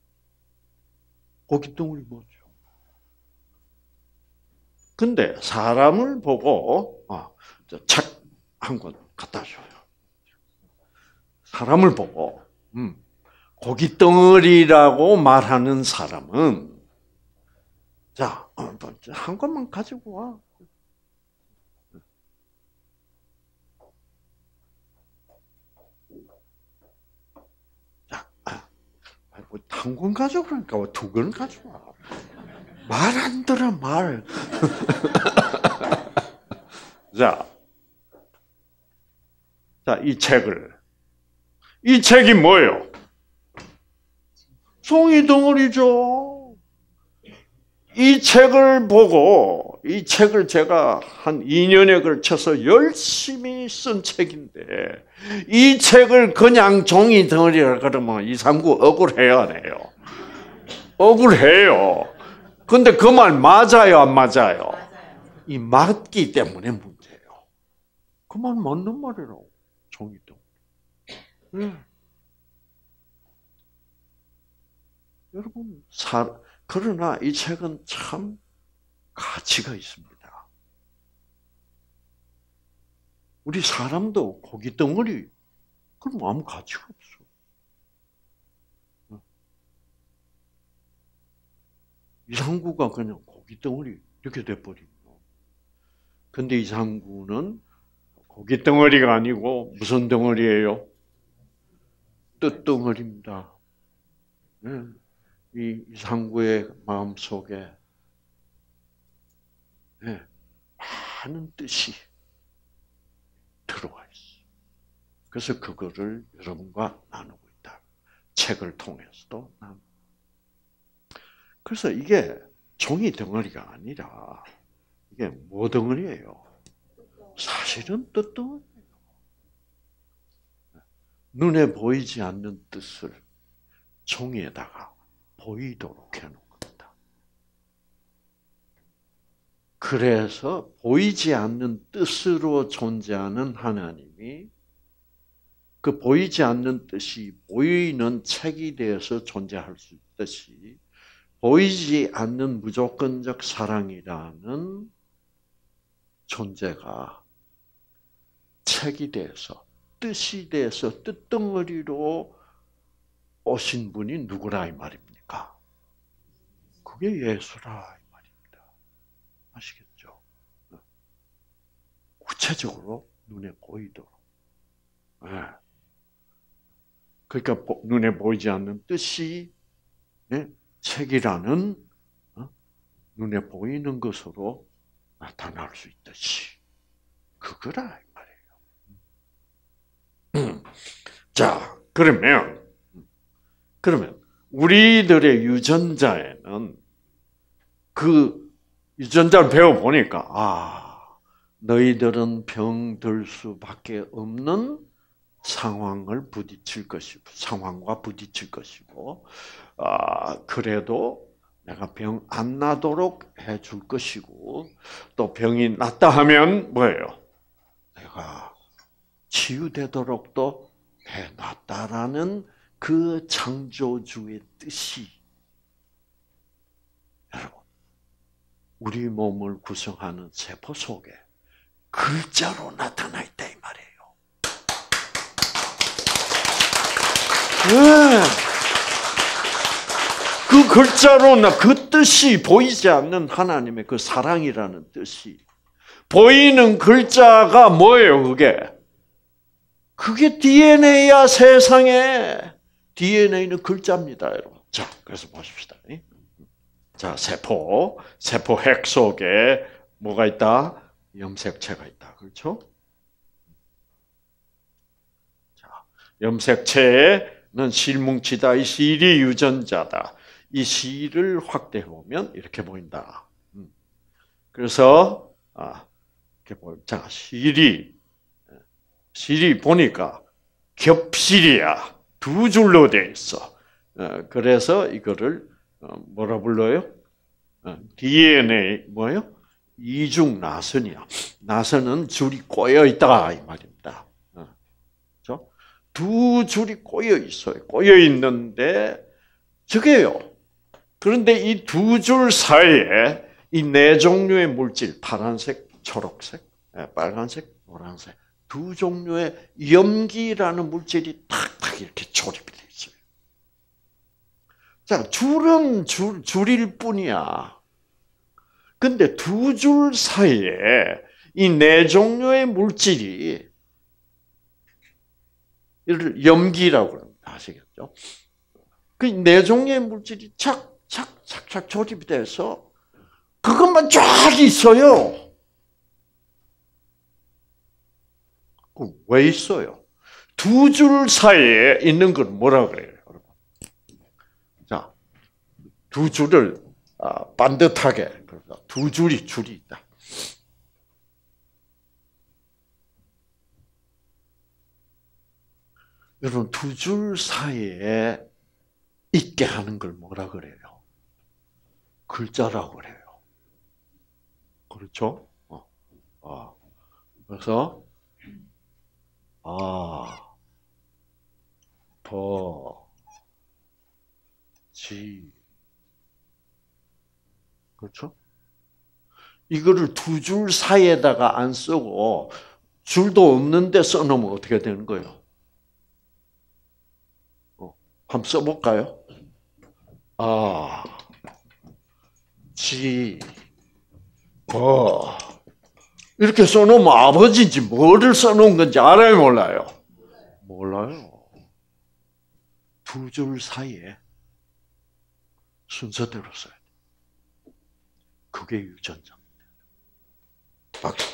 고기 덩어리 뭐죠? 근데 사람을 보고 아, 책 한 권 갖다 줘요. 사람을 보고 음, 고기 덩어리라고 말하는 사람은 자, 한 권만 가지고 와. 자, 한 권 가지고 그러니까 두 권 가지고 와. 말 안 들어, 말. 자, 자, 이 책을. 이 책이 뭐예요? 종이 덩어리죠. 이 책을 보고, 이 책을 제가 한 이 년에 걸쳐서 열심히 쓴 책인데, 이 책을 그냥 종이 덩어리라 그러면 이상구 억울해요, 안 해요? 억울해요. 근데 그 말 맞아요, 안 맞아요? 이 맞기 때문에 문제예요. 그 말 맞는 말이라고. 종이덩어리. 네. 여러분, 사, 그러나 이 책은 참 가치가 있습니다. 우리 사람도 고기 덩어리, 그럼 아무 가치가 없어. 이상구가 그냥 고기 덩어리 이렇게 돼버리고. 근데 이상구는 고기 덩어리가 아니고 무슨 덩어리예요? 뜻 덩어리입니다. 네. 이 이상구의 마음 속에 네. 많은 뜻이 들어와 있어. 그래서 그거를 여러분과 나누고 있다. 책을 통해서도 나누고. 그래서 이게 종이 덩어리가 아니라 이게 뭐 덩어리예요? 사실은 뜻 덩어리예요. 눈에 보이지 않는 뜻을 종이에다가 보이도록 해놓은 겁니다. 그래서 보이지 않는 뜻으로 존재하는 하나님이 그 보이지 않는 뜻이 보이는 책이 되어서 존재할 수 있듯이 보이지 않는 무조건적 사랑이라는 존재가 책이 돼서 뜻이 돼서 뜻덩어리로 오신 분이 누구라 이 말입니까? 그게 예수라 이 말입니다. 아시겠죠? 구체적으로 눈에 보이도록. 네. 그러니까 눈에 보이지 않는 뜻이 네? 책이라는 어? 눈에 보이는 것으로 나타날 수 있듯이 그거라 이 말이에요. 음. 자, 그러면 그러면 우리들의 유전자에는 그 유전자를 배워 보니까 아 너희들은 병들 수밖에 없는 상황을 부딪힐 것이고 상황과 부딪힐 것이고 아 그래도 내가 병 안 나도록 해줄 것이고 또 병이 났다 하면 뭐예요? 내가 치유되도록도 해놨다라는 그 창조주의 뜻이 여러분 우리 몸을 구성하는 세포 속에 글자로 나타나 있다 이 말이에요. 네. 그 글자로 나 그 뜻이 보이지 않는 하나님의 그 사랑이라는 뜻이 보이는 글자가 뭐예요? 그게 그게 디엔에이야 세상에 디엔에이는 글자입니다, 여러분. 자, 그래서 보십시다. 자, 세포 세포 핵 속에 뭐가 있다? 염색체가 있다, 그렇죠? 자, 염색체는 실뭉치다, 이 실이 유전자다. 이 실을 확대해 보면 이렇게 보인다. 그래서 아, 이렇게 보, 자, 실이 실이 보니까 겹실이야. 두 줄로 돼 있어. 그래서 이거를 뭐라 불러요? 디엔에이 뭐예요? 이중 나선이야. 나선은 줄이 꼬여 있다 이 말입니다. 그렇죠? 두 줄이 꼬여 있어요. 꼬여 있는데 저게요. 그런데 이 두 줄 사이에 이 네 종류의 물질, 파란색, 초록색, 빨간색, 노란색 두 종류의 염기라는 물질이 탁탁 이렇게 조립이 되어 있어요. 자, 줄은 줄, 줄일 뿐이야. 근데 두 줄 사이에 이 네 종류의 물질이 이를 염기라고 합니다. 아시겠죠? 그 네 종류의 물질이 착착 착착 조립이 돼서 그것만 쫙 있어요. 왜 있어요? 두 줄 사이에 있는 건 뭐라 그래요, 여러분? 자, 두 줄을 반듯하게 두 줄이 줄이 있다. 여러분, 두 줄 사이에 있게 하는 걸 뭐라 그래요? 글자라고 그래요. 그렇죠? 어. 그래서 아, 버, 지. 그렇죠? 이거를 두 줄 사이에다가 안 쓰고 줄도 없는데 써놓으면 어떻게 되는 거예요? 어, 한번 써볼까요? 아, 지, 버. 이렇게 써놓으면 아버지인지 뭐를 써놓은 건지 알아요, 몰라요? 몰라요. 두 줄 사이에 순서대로 써야 돼. 그게 유전자입니다. 박수.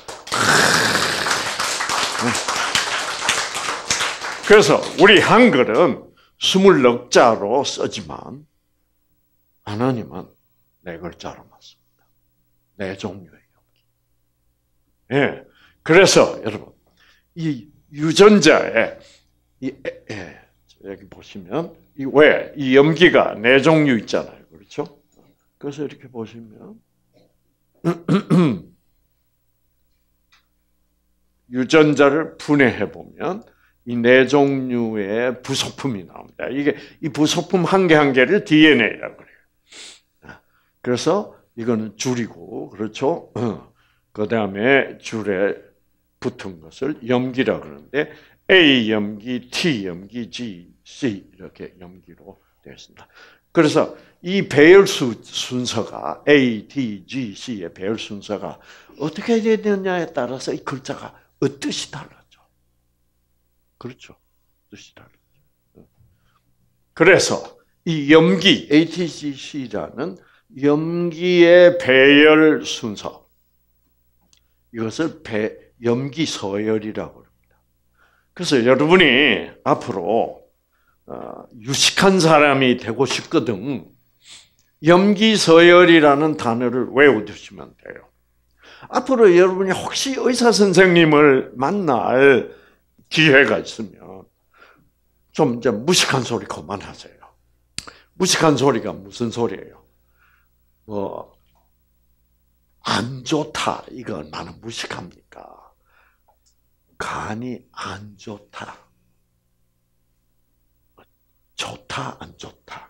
그래서 우리 한글은 스물넉 자로 쓰지만 하나님은 네 글자로만 씁니다. 네 종류의 연기. 예. 그래서 여러분 이 유전자에 이 에, 에, 여기 보시면 이 왜 이 염기가 네 종류 있잖아요, 그렇죠? 그래서 이렇게 보시면 유전자를 분해해 보면 이 네 종류의 부속품이 나옵니다. 이게 이 부속품 한 개 한 개를 디엔에이라고 그래요. 그래서 이거는 줄이고, 그렇죠? 그 다음에 줄에 붙은 것을 염기라 그러는데 A 염기, T 염기, G, C 이렇게 염기로 되어 있습니다. 그래서 이 배열 수, 순서가 A, T, G, C의 배열 순서가 어떻게 되느냐에 따라서 이 글자가 뜻이 달라져. 그렇죠. 뜻이 달라져. 그래서 이 염기, A, T, G, C라는 염기의 배열 순서, 이것을 배, 염기 서열이라고 합니다. 그래서 여러분이 앞으로 어, 유식한 사람이 되고 싶거든 염기 서열이라는 단어를 외워두시면 돼요. 앞으로 여러분이 혹시 의사 선생님을 만날 기회가 있으면 좀 이제 무식한 소리 그만하세요. 무식한 소리가 무슨 소리예요? 뭐 안 좋다, 이거 얼마나 무식합니까? 간이 안 좋다, 좋다, 안 좋다,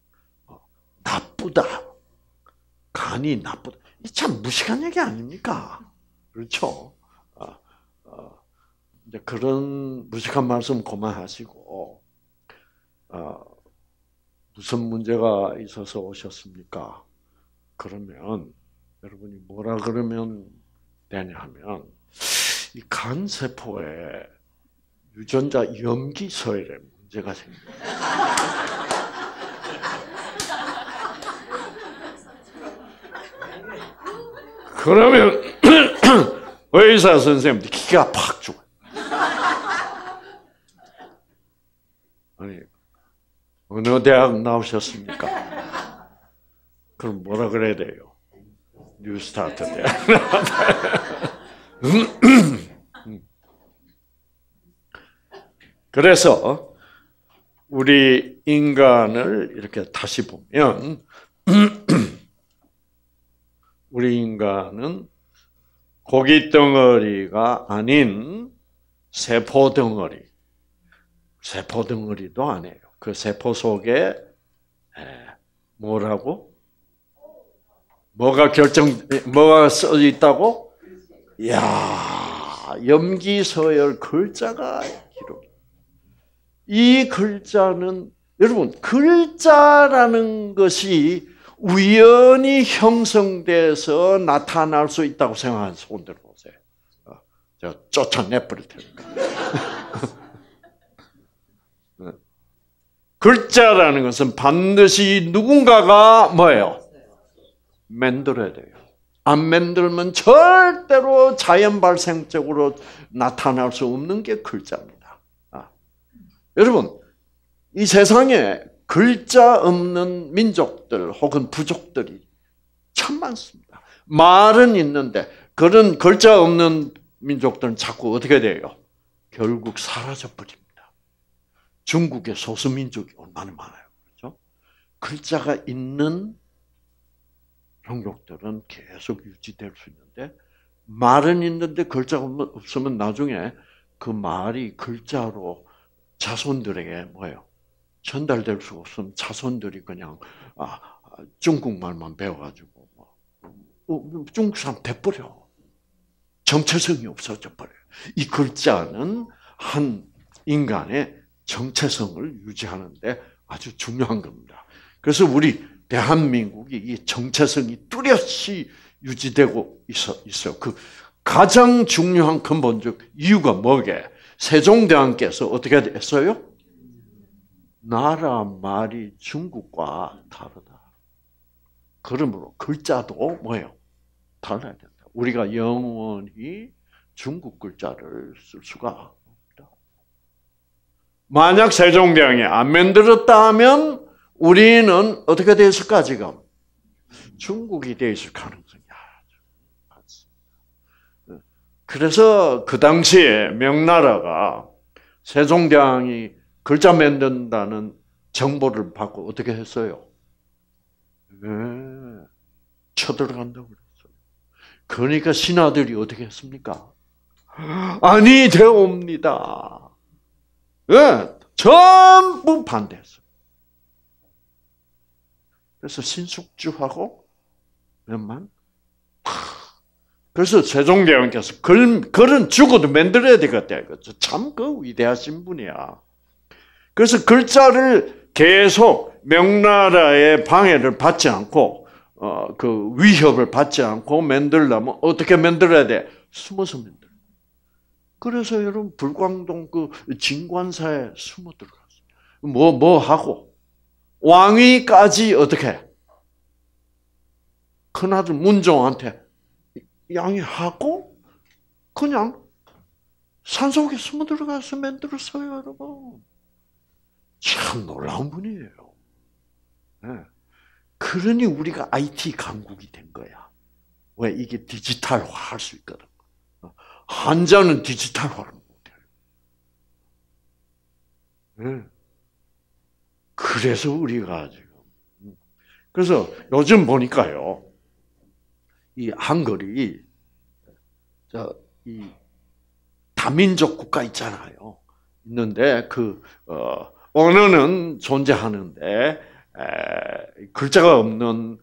나쁘다, 간이 나쁘다. 이 참 무식한 얘기 아닙니까? 그렇죠? 어, 어, 이제 그런 무식한 말씀 그만하시고, 어, 무슨 문제가 있어서 오셨습니까? 그러면 여러분이 뭐라 그러면 되냐 하면 이 간 세포에 유전자 염기 서열에 문제가 생깁니다. 그러면 의사 선생님들 기가 팍 죽어요. 아니, 어느 대학 나오셨습니까? 그럼 뭐라 그래야 돼요? 뉴스타트 대학. 그래서 우리 인간을 이렇게 다시 보면 우리 인간은 고기 덩어리가 아닌 세포 덩어리, 세포 덩어리도 아니에요. 그 세포 속에 뭐라고? 뭐가 결정, 뭐가 써 있다고? 이야, 염기서열 글자가 기록. 이 글자는 여러분 글자라는 것이 우연히 형성돼서 나타날 수 있다고 생각하는 손들어 보세요. 제가 쫓아내버릴 테니까. 글자라는 것은 반드시 누군가가 뭐예요? 만들어야 돼요. 안 만들면 절대로 자연 발생적으로 나타날 수 없는 게 글자입니다. 아. 여러분, 이 세상에 글자 없는 민족들 혹은 부족들이 참 많습니다. 말은 있는데 그런 글자 없는 민족들은 자꾸 어떻게 돼요? 결국 사라져 버립니다. 중국의 소수민족이 얼마나 많아요. 그렇죠? 글자가 있는 민족들은 계속 유지될 수 있는데 말은 있는데 글자가 없으면 나중에 그 말이 글자로 자손들에게 뭐예요? 전달될 수가 없으면 자손들이 그냥 아, 중국말만 배워가지고 뭐, 중국 사람 돼버려. 정체성이 없어져 버려요. 이 글자는 한 인간의 정체성을 유지하는데 아주 중요한 겁니다. 그래서 우리 대한민국이 이 정체성이 뚜렷이 유지되고 있어, 있어요. 그 가장 중요한 근본적 이유가 뭐게? 세종대왕께서 어떻게 했어요? 나라 말이 중국과 다르다. 그러므로 글자도 뭐예요? 달라야 된다. 우리가 영원히 중국 글자를 쓸 수가 없다. 만약 세종대왕이 안 만들었다 하면 우리는 어떻게 됐을까 지금? 중국이 되어 있을 가능성이 아주 많습니다. 그래서 그 당시에 명나라가 세종대왕이 글자 만든다는 정보를 받고 어떻게 했어요? 네, 쳐들어간다고 그랬어요. 그러니까 신하들이 어떻게 했습니까? 아니 되옵니다. 네, 전부 반대했어요. 그래서 신숙주하고 몇만? 그래서 세종대왕께서 글, 글은 죽어도 만들어야 되겠다. 참 그 위대하신 분이야. 그래서 글자를 계속 명나라의 방해를 받지 않고 어, 그 위협을 받지 않고 만들려면 어떻게 만들어야 돼? 숨어서 만들어. 그래서 여러분 불광동 그 진관사에 숨어 들어갔어요. 뭐, 뭐 하고 왕위까지 어떻게? 큰아들 문종한테 양해하고 그냥 산속에 숨어 들어가서 만들었어요, 여러분. 참 놀라운 분이에요. 네. 그러니 우리가 아이티 강국이 된 거야. 왜? 이게 디지털화 할 수 있거든. 한자는 디지털화를 못해요. 네. 그래서 우리가 지금. 그래서 요즘 보니까요, 이 한글이, 저, 이, 다민족 국가 있잖아요. 있는데, 그, 어, 언어는 존재하는데, 에, 글자가 없는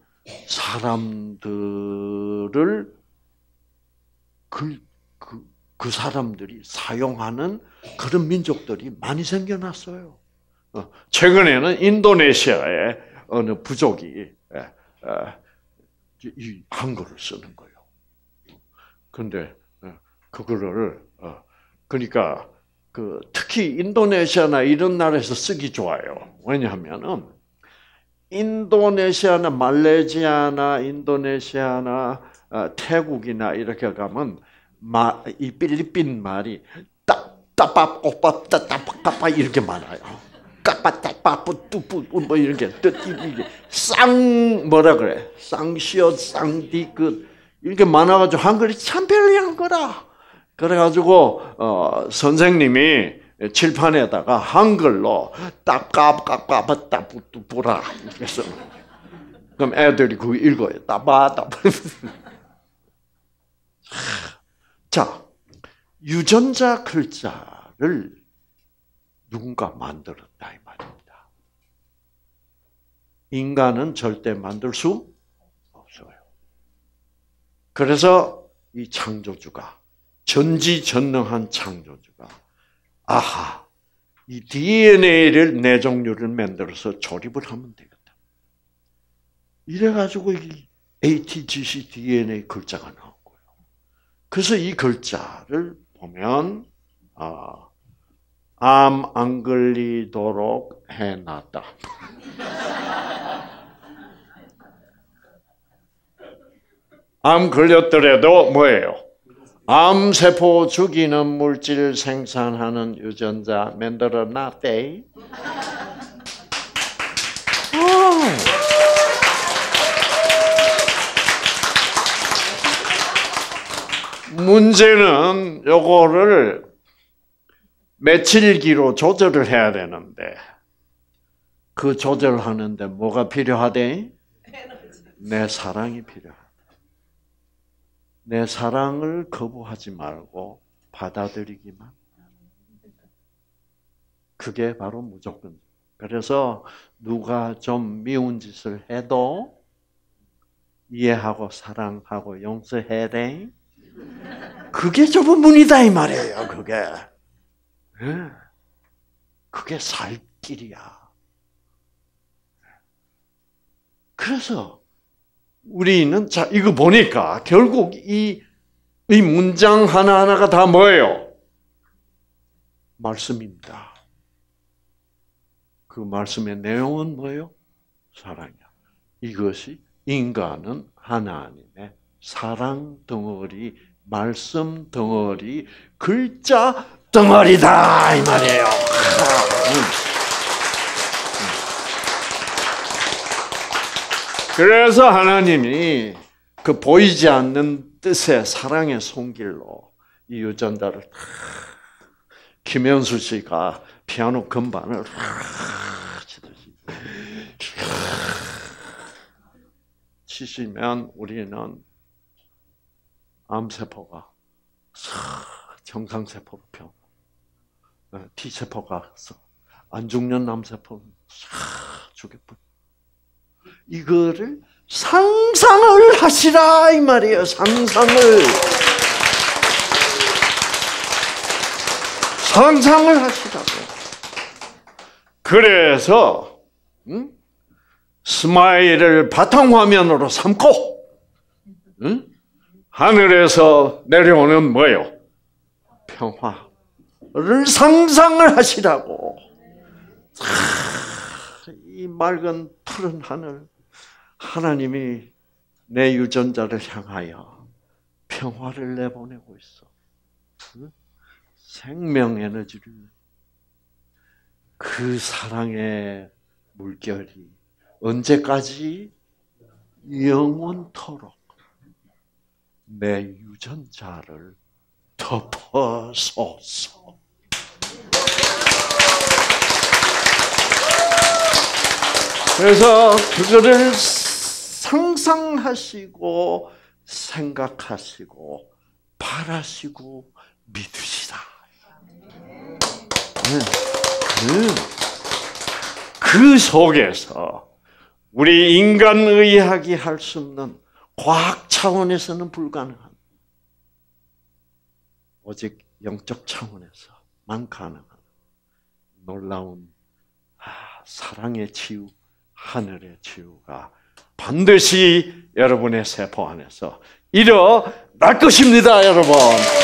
사람들을 그, 그, 그 사람들이 사용하는 그런 민족들이 많이 생겨났어요. 어, 최근에는 인도네시아의 어느 부족이 에, 에, 이 한글을 쓰는 거예요. 그런데 그거를 어, 그러니까 그 특히 인도네시아나 이런 나라에서 쓰기 좋아요. 왜냐하면은 인도네시아나 말레이시아나 인도네시아나 어, 태국이나 이렇게 가면 마, 이 필리핀 말이 따따밥 오빠 따따빠빠 이렇게 많아요. 까빠따빠뿌 뚜뿌 뭐 이렇게 이게 쌍 뭐라 그래 쌍시옷 쌍디 그 이렇게 많아가지고 한글이 참 편리한 거라. 그래가지고 어, 선생님이 칠판에다가 한글로 따까까까바따뿌뚜뿌라 그래서 그럼 애들이 그거 읽어요. 따바 따바. 자, 유전자 글자를 누군가 만들었다 이 말입니다. 인간은 절대 만들 수 없어요. 그래서 이 창조주가 전지전능한 창조주가 아하 이 디엔에이를 내 종류를 만들어서 조립을 하면 되겠다. 이래가지고 이 에이티지씨 디엔에이 글자가 나온 거예요. 그래서 이 글자를 보면 아. 암 안 걸리도록 해놨다. 암 걸렸더라도 뭐예요? 암세포 죽이는 물질 생산하는 유전자 만들어 놨대. 문제는 요거를 며칠기로 조절을 해야 되는데 그 조절하는데 뭐가 필요하대? 내 사랑이 필요하다. 내 사랑을 거부하지 말고 받아들이기만. 그게 바로 무조건. 그래서 누가 좀 미운 짓을 해도 이해하고 사랑하고 용서해야 돼. 그게 좁은 문이다 이 말이에요. 그게. 그게 살 길이야. 그래서 우리는 자 이거 보니까 결국 이, 이 문장 하나하나가 다 뭐예요? 말씀입니다. 그 말씀의 내용은 뭐예요? 사랑이야. 이것이 인간은 하나님의 사랑 덩어리, 말씀 덩어리, 글자 덩어리다 이 말이에요. 그래서 하나님이 그 보이지 않는 뜻의 사랑의 손길로 이 유전자를 김현수 씨가 피아노 건반을 치듯이 치시면 우리는 암세포가 정상세포로 변, T세포가 안 죽는 암세포는 죽여버려. 이거를 상상을 하시라 이 말이에요. 상상을 상상을 하시라고. 그래서 응? 스마일을 바탕화면으로 삼고 응? 하늘에서 내려오는 뭐예요? 평화를 상상을 하시라고. 이 맑은 푸른 하늘, 하나님이 내 유전자를 향하여 평화를 내보내고 있어. 응? 생명 에너지를. 그 사랑의 물결이 언제까지? 영원토록 내 유전자를 덮어소서. 그래서 그거를 상상하시고 생각하시고 바라시고 믿으시라. 네. 네. 그 속에서 우리 인간의학이 할 수 없는 과학 차원에서는 불가능한 오직 영적 차원에서만 가능한 놀라운 사랑의 치유, 하늘의 치유가 반드시 여러분의 세포 안에서 일어날 것입니다, 여러분.